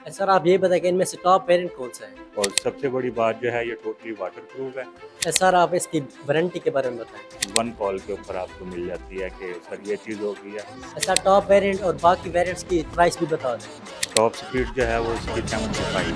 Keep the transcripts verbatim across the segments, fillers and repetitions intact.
Sir आप ये बताएं कि इनमें से टॉप वेरिएंट कौन सा है? और सबसे बड़ी बात जो है ये टोटली वाटर प्रूफ है। सर आप इसकी वारंटी के बारे में बताएं। वन कॉल के ऊपर आपको मिल जाती है कि सर ये चीज़ हो गई है। सर टॉप वेरिएंट और बाकी वेरिएंट्स की प्राइस भी बता दें। टॉप स्पीड जो है वो इसकी सेवेंटी फाइव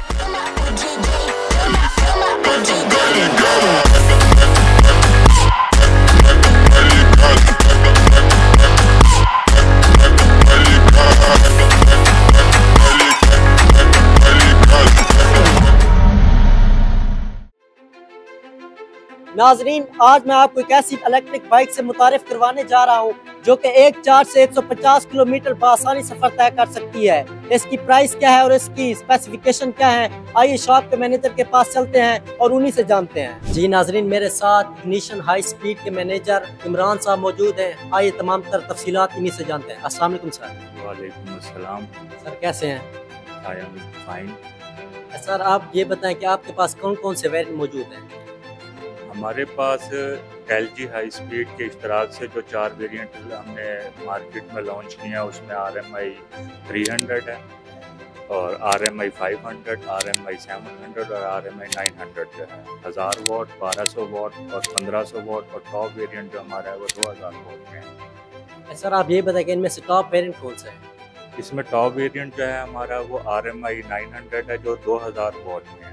नाजरीन, आज मैं आपको एक ऐसी इलेक्ट्रिक बाइक से मुतारिफ करवाने जा रहा हूँ जो कि एक चार्ज से एक सौ पचास किलोमीटर बआसानी सफर तय कर सकती है। इसकी प्राइस क्या है और इसकी स्पेसिफिकेशन क्या है, आइए शॉप के मैनेजर के पास चलते हैं और उन्हीं से जानते हैं। जी नाजरीन, मेरे साथ इग्निशन हाई स्पीड के मैनेजर इमरान साहब मौजूद हैं। आइए तमाम तर तफसीलात इन्हीं से जानते हैं। अस्सलाम वालेकुम सर। वालेकुम अस्सलाम। सर कैसे हैं? I am fine. सर आप ये बताएं कि आपके पास कौन कौन से वेरिएंट मौजूद हैं? हमारे पास एल जी हाई स्पीड के इश्तराक से जो चार वेरिएंट हमने मार्केट में लॉन्च किए हैं उसमें R M I three hundred है और R M I five hundred, R M I seven hundred और R M I nine hundred जो है हज़ार वॉट, बारह सौ वॉट और पंद्रह सौ वॉट और टॉप वेरिएंट जो हमारा है वो दो हज़ार वॉट में है। सर आप ये बताएं कि इनमें से टॉप वेरिएंट कौन सा है? इसमें टॉप वेरिएंट जो है हमारा वो R M I nine hundred है जो दो हज़ार वॉट में है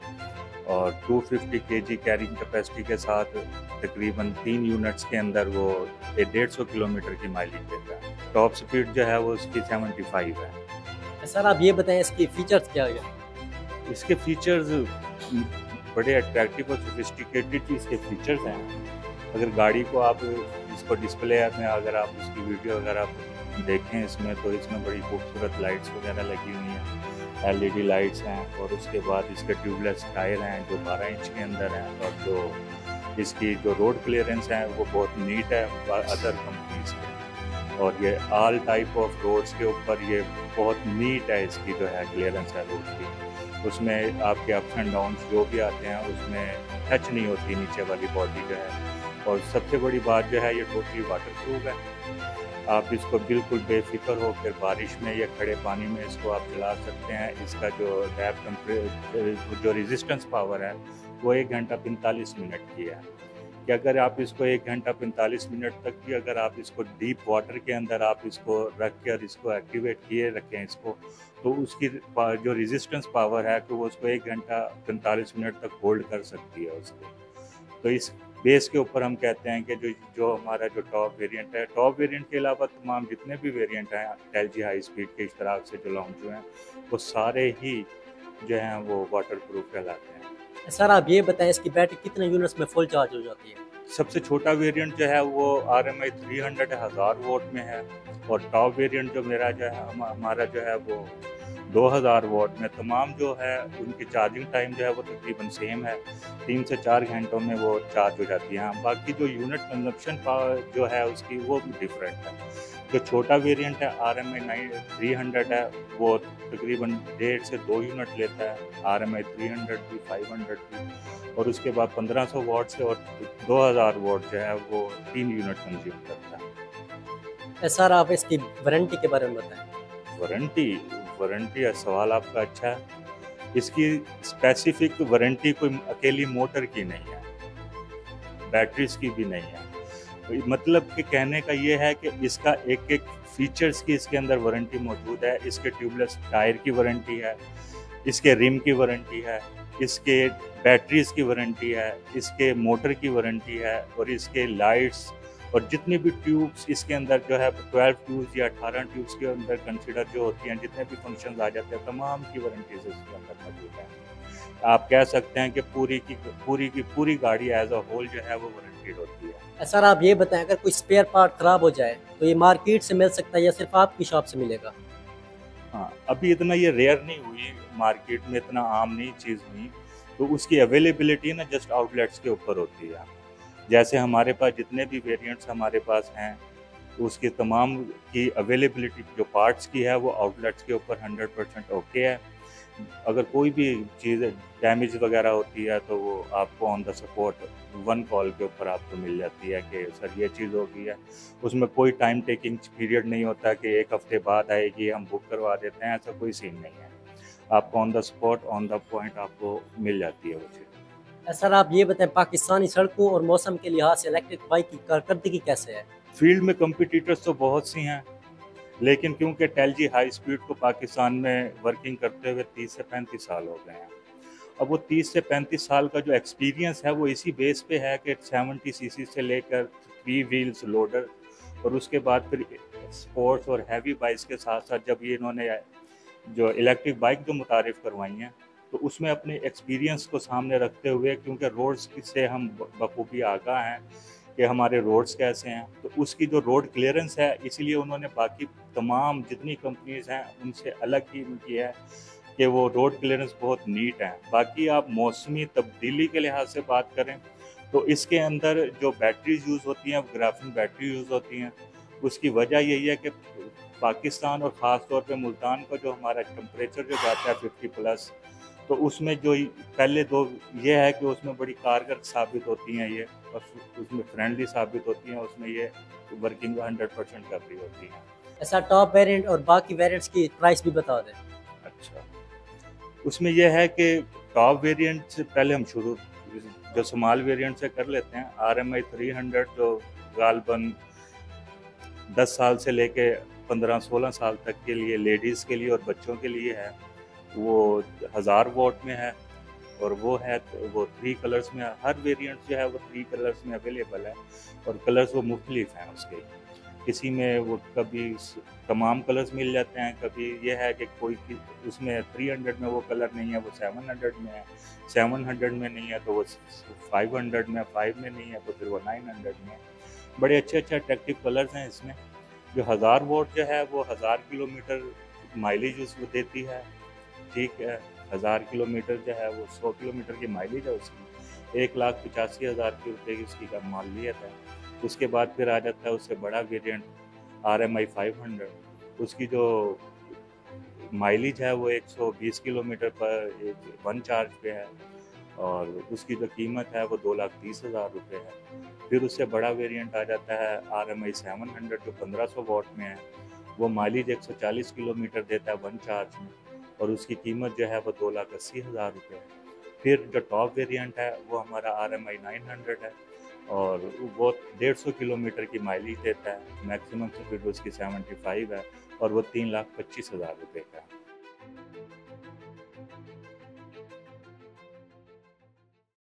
और दो सौ पचास केजी कैरिंग कैपेसिटी के साथ तकरीबन तीन यूनिट्स के अंदर वो डेढ़ सौ किलोमीटर की माइलेज देता है। टॉप स्पीड जो है वो उसकी सेवेंटी फाइव है। सर आप ये बताएं इसकी फीचर्स क्या है? इसके फीचर्स बड़े अट्रैक्टिव और सोफिस्टिकेटेड इसके फीचर्स हैं। अगर गाड़ी को आप इसको डिस्प्ले में अगर आप उसकी वीडियो अगर आप देखें इसमें तो इसमें बड़ी खूबसूरत लाइट्स वगैरह लगी हुई हैं, एल ई डी लाइट्स हैं और उसके बाद इसके ट्यूबलेस टायर हैं जो बारह इंच के अंदर हैं और जो इसकी जो रोड क्लियरेंस है वो बहुत नीट है अदर कंपनीज के और ये ऑल टाइप ऑफ रोड्स के ऊपर ये बहुत नीट है इसकी जो है क्लियरेंस है रोड की। उसमें आपके अप्स एंड डाउन जो भी आते हैं उसमें टच नहीं होती नीचे वाली बॉडी जो है। और सबसे बड़ी बात जो है ये टोटली वाटर प्रूफ है। आप इसको बिल्कुल बेफिक्र हो फिर बारिश में या खड़े पानी में इसको आप चला सकते हैं। इसका जो रैप टेम्परेचर जो रेजिस्टेंस पावर है वो एक घंटा पैंतालीस मिनट की है कि अगर आप इसको एक घंटा पैंतालीस मिनट तक भी अगर आप इसको डीप वाटर के अंदर आप इसको रख कर इसको एक्टिवेट किए रखें इसको तो उसकी जो रेजिस्टेंस पावर है तो वो उसको एक घंटा पैंतालीस मिनट तक होल्ड कर सकती है उसको। तो इस बेस के ऊपर हम कहते हैं कि जो जो हमारा जो टॉप वेरिएंट है, टॉप वेरिएंट के अलावा तमाम जितने भी वेरिएंट हैं एल जी हाई स्पीड के इश्तराक से जो लॉन्च हुए हैं वो सारे ही जो हैं वो वाटर प्रूफ कहलाते हैं। सर आप ये बताएं इसकी बैटरी कितने यूनिट्स में फुल चार्ज हो जाती है? सबसे छोटा वेरिएंट जो है वो R M I three hundred हज़ार वोट में है और टॉप वेरिएंट जो मेरा जो है हमारा जो है वो दो हज़ार वॉट में। तमाम जो है उनकी चार्जिंग टाइम जो है वो तकरीबन सेम है, तीन से चार घंटों में वो चार्ज हो जाती है। हाँ, बाकी जो यूनिट कंजप्शन पावर जो है उसकी वो भी डिफरेंट है। जो छोटा वेरिएंट है R M I nine three hundred है वो तकरीबन डेढ़ से दो यूनिट लेता है, R M I three hundred भी फाइव हंड्रेड भी और उसके बाद पंद्रह सौ वॉट से और दो हज़ार वॉट जो है वो तीन यूनिट कंज्यूम करता है। सर आप इसकी वारंटी के बारे में बताएं। वारंटी वारंटी सवाल आपका अच्छा है। इसकी स्पेसिफिक वारंटी कोई अकेली मोटर की नहीं है, बैटरीज की भी नहीं है। मतलब कि कहने का ये है कि इसका एक एक फीचर्स की इसके अंदर वारंटी मौजूद है। इसके ट्यूबलेस टायर की वारंटी है, इसके रिम की वारंटी है, इसके बैटरीज की वारंटी है, इसके मोटर की वारंटी है और इसके लाइट्स और जितनी भी ट्यूब्स इसके अंदर जो है ट्वेल्व ट्यूब्स या अठारह ट्यूब्स के अंदर कंसिडर जो होती हैं जितने भी फंक्शंस आ जाते हैं तमाम की वारंटीज इसके अंदर मौजूद है। आप कह सकते हैं कि पूरी की पूरी की पूरी गाड़ी एज अ होल जो है वो वारंटीड होती है। सर आप ये बताएं अगर कोई स्पेयर पार्ट खराब हो जाए तो ये मार्केट से मिल सकता है या सिर्फ आपकी शॉप से मिलेगा? हाँ, अभी इतना ये रेयर नहीं हुई, मार्केट में इतना आम नहीं चीज़ हुई, तो उसकी अवेलेबिलिटी ना जस्ट आउटलेट्स के ऊपर होती है। जैसे हमारे पास जितने भी वेरिएंट्स हमारे पास हैं उसकी तमाम की अवेलेबिलिटी जो पार्ट्स की है वो आउटलेट्स के ऊपर हंड्रेड परसेंट ओके है। अगर कोई भी चीज़ डैमेज वगैरह होती है तो वो आपको on the support one call के ऊपर आपको मिल जाती है कि सर ये चीज़ हो गई है। उसमें कोई टाइम टेकिंग पीरियड नहीं होता कि एक हफ्ते बाद आएगी हम बुक करवा देते हैं, ऐसा कोई सीन नहीं है। आपको on the spot on the point आपको मिल जाती है वो चीज़। सर आप ये बताएं, पाकिस्तानी सड़कों और मौसम के लिहाज से इलेक्ट्रिक बाइक की कारकर्दगी कैसे है? फील्ड में कंपिटिटर्स तो बहुत सी हैं, लेकिन क्योंकि टेलजी हाई स्पीड को पाकिस्तान में वर्किंग करते हुए तीस से पैंतीस साल हो गए हैं, अब वो तीस से पैंतीस साल का जो एक्सपीरियंस है वो इसी बेस पे है कि सेवेंटी सीसी से लेकर थ्री व्हील्स लोडर और उसके बाद फिर स्पोर्ट्स और हैवी बाइक्स के साथ साथ जब ये इन्होंने जो इलेक्ट्रिक बाइक जो मुतारिफ़ करवाई हैं तो उसमें अपने एक्सपीरियंस को सामने रखते हुए, क्योंकि रोड्स से हम बखूबी आगाह हैं कि हमारे रोड्स कैसे हैं, तो उसकी जो रोड क्लियरेंस है इसीलिए उन्होंने बाकी तमाम जितनी कंपनीज हैं उनसे अलग ही की है कि वो रोड क्लियरेंस बहुत नीट है। बाकी आप मौसमी तब्दीली के लिहाज से बात करें तो इसके अंदर जो बैटरीज यूज़ होती हैं ग्राफिन बैटरी यूज़ होती हैं। उसकी वजह यही है कि पाकिस्तान और ख़ास तौर पे मुल्तान का जो हमारा टेम्परेचर जो जाता है फिफ्टी प्लस, तो उसमें जो पहले दो ये है कि उसमें बड़ी कारगर साबित होती हैं ये, और उसमें फ्रेंडली साबित होती हैं, उसमें ये वर्किंग हंड्रेड परसेंट कर रही होती हैं। ऐसा टॉप वेरिएंट और बाकी वेरिएंट्स की प्राइस भी बता दें। अच्छा, उसमें यह है कि टॉप वेरिएंट से पहले हम शुरू जो स्मॉल वेरिएंट से कर लेते हैं। R M I three hundred जो गालबन दस साल से लेके पंद्रह सोलह साल तक के लिए लेडीज़ के लिए और बच्चों के लिए है, वो हज़ार वोट में है और वो है तो वो थ्री कलर्स में, हर वेरिएंट जो है वो थ्री कलर्स में अवेलेबल है और कलर्स वो मुख्तलिफ हैं उसके। किसी में वो कभी तमाम कलर्स मिल जाते हैं, कभी ये है कि कोई उसमें थ्री हंड्रेड में वो कलर नहीं है वो सेवन हंड्रेड में है, सेवन हंड्रेड में नहीं है तो वो फाइव हंड्रेड में, फाइव में नहीं है तो फिर वो नाइन हंड्रेड में। बड़े अच्छे अच्छे अट्रैक्टिव कलर्स हैं इसमें। जो हज़ार वोट जो है वो हज़ार किलोमीटर माइलेज उसको देती है, ठीक है। हज़ार किलोमीटर जो है वो सौ किलोमीटर की माइलेज है उसकी, एक लाख पचासी हज़ार की रुपये की उसकी का मालियत है। उसके बाद फिर आ जाता है उससे बड़ा variant R M I five hundred, उसकी जो माइलेज है वो एक सौ बीस किलोमीटर पर एक वन चार्ज पे है और उसकी जो कीमत है वो दो लाख तीस हज़ार रुपये है। फिर उससे बड़ा वेरिएंट आ जाता है R M I seven hundred जो पंद्रह सौ वॉट में है, वो माइलेज एक सौ चालीस किलोमीटर देता है वन चार्ज में और उसकी कीमत जो है वो दो लाख अस्सी हज़ार रुपये है। फिर जो टॉप वेरिएंट है वो हमारा R M I nine hundred है और वो डेढ़ सौ किलोमीटर की माइलेज देता है, मैक्सिमम स्पीड उसकी सेवेंटी फाइव है और वो तीन लाख पच्चीस हज़ार रुपये का है।